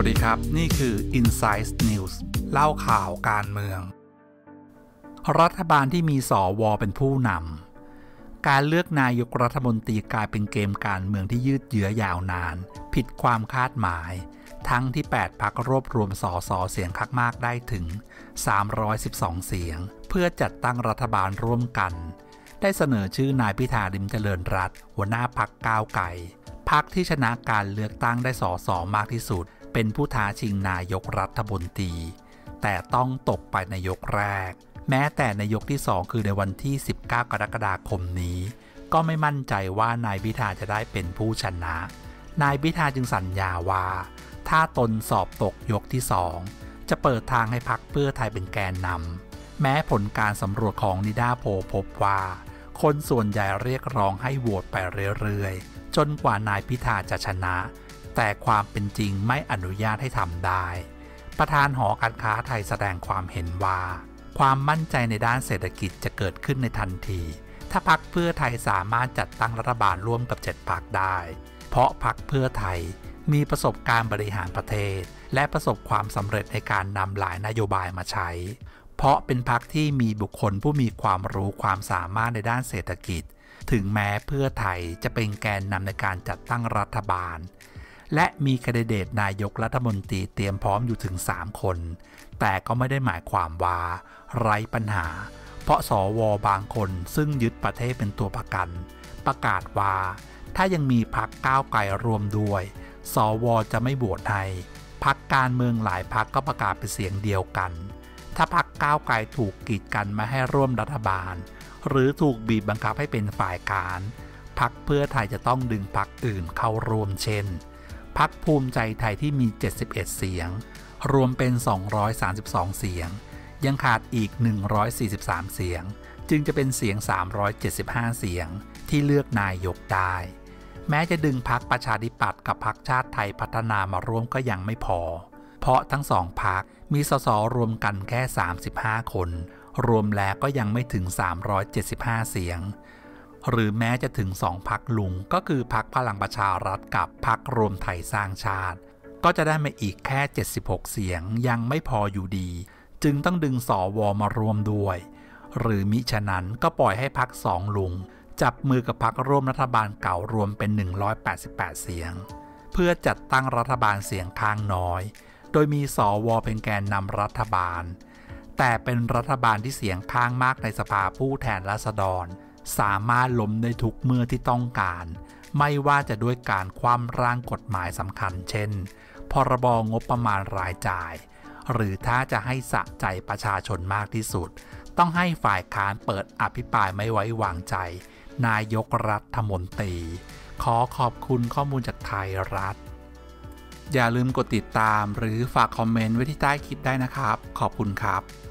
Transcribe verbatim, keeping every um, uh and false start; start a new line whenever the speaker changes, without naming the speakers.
ดีครับนี่คือ Inside News เล่าข่าวการเมืองรัฐบาลที่มีสวเป็นผู้นำการเลือกนายกรัฐมนตรีกลายเป็นเกมการเมืองที่ยืดเยื้อยาวนานผิดความคาดหมายทั้งที่แปดพรรครวบรวมสสเสียงข้างมากได้ถึงสามร้อยสิบสองเสียงเพื่อจัดตั้งรัฐบาลร่วมกันได้เสนอชื่อนายพิธาลิ้มเจริญรัตน์หัวหน้าพรรคก้าวไกลพรรคที่ชนะการเลือกตั้งได้สสมากที่สุดเป็นผู้ท้าชิงนายกรัฐมนตรีแต่ต้องตกไปในยกแรกแม้แต่ในยกที่สองคือในวันที่สิบเก้ากรกฎาคมนี้ก็ไม่มั่นใจว่านายพิธาจะได้เป็นผู้ชนะนายพิธาจึงสัญญาว่าถ้าตนสอบตกยกที่สองจะเปิดทางให้พรรคเพื่อไทยเป็นแกนนำแม้ผลการสำรวจของนิดาโพลพบว่าคนส่วนใหญ่เรียกร้องให้โหวตไปเรื่อยๆจนกว่านายพิธาจะชนะแต่ความเป็นจริงไม่อนุญาตให้ทำได้ประธานหอการค้าไทยแสดงความเห็นว่าความมั่นใจในด้านเศรษฐกิจจะเกิดขึ้นในทันทีถ้าพรรคเพื่อไทยสามารถจัดตั้งรัฐบาลร่วมกับเจ็ดพรรคได้เพราะพรรคเพื่อไทยมีประสบการณ์บริหารประเทศและประสบความสำเร็จในการนำหลายนโยบายมาใช้เพราะเป็นพรรคที่มีบุคคลผู้มีความรู้ความสามารถในด้านเศรษฐกิจถึงแม้เพื่อไทยจะเป็นแกนนำในการจัดตั้งรัฐบาลและมีแคนดิเดตนายกรัฐมนตรีเตรียมพร้อมอยู่ถึงสามคนแต่ก็ไม่ได้หมายความว่าไร้ปัญหาเพราะสวบางคนซึ่งยึดประเทศเป็นตัวประกันประกาศว่าถ้ายังมีพรรคก้าวไกลรวมด้วยสวจะไม่โหวตให้พรรคการเมืองหลายพรรคก็ประกาศเป็นเสียงเดียวกันถ้าพรรคก้าวไกลถูกกีดกันไม่ให้ร่วมรัฐบาลหรือถูกบีบบังคับให้เป็นฝ่ายค้านพรรคเพื่อไทยจะต้องดึงพรรคอื่นเข้าร่วมเช่นพรรคภูมิใจไทยที่มีเจ็ดสิบเอ็ดเสียงรวมเป็นสองร้อยสามสิบสองเสียงยังขาดอีกหนึ่งร้อยสี่สิบสามเสียงจึงจะเป็นเสียงสามร้อยเจ็ดสิบห้าเสียงที่เลือกนายกได้แม้จะดึงพรรคประชาธิปัตย์กับพรรคชาติไทยพัฒนามาร่วมก็ยังไม่พอเพราะทั้งสองพรรคมีสสรวมกันแค่สามสิบห้าคนรวมแล้วก็ยังไม่ถึงสามร้อยเจ็ดสิบห้าเสียงหรือแม้จะถึงสองพรรคลุงก็คือพรรคพลังประชารัฐกับพรรครวมไทยสร้างชาติก็จะได้มาอีกแค่เจ็ดสิบหกเสียงยังไม่พออยู่ดีจึงต้องดึงสวมารวมด้วยหรือมิฉะนั้นก็ปล่อยให้พรรคสองลุงจับมือกับพรรคร่วมรัฐบาลเก่ารวมเป็นหนึ่งร้อยแปดสิบแปดเสียงเพื่อจัดตั้งรัฐบาลเสียงข้างน้อยโดยมีสวเป็นแกนนำรัฐบาลแต่เป็นรัฐบาลที่เสียงข้างมากในสภาผู้แทนราษฎรสามารถล้มได้ทุกเมื่อที่ต้องการไม่ว่าจะด้วยการคว่ำร่างกฎหมายสำคัญเช่นพรบงบประมาณรายจ่ายหรือถ้าจะให้สะใจประชาชนมากที่สุดต้องให้ฝ่ายค้านเปิดอภิปรายไม่ไว้วางใจนายกรัฐมนตรีขอขอบคุณข้อมูลจากไทยรัฐอย่าลืมกดติดตามหรือฝากคอมเมนต์ไว้ที่ใต้คลิปได้นะครับขอบคุณครับ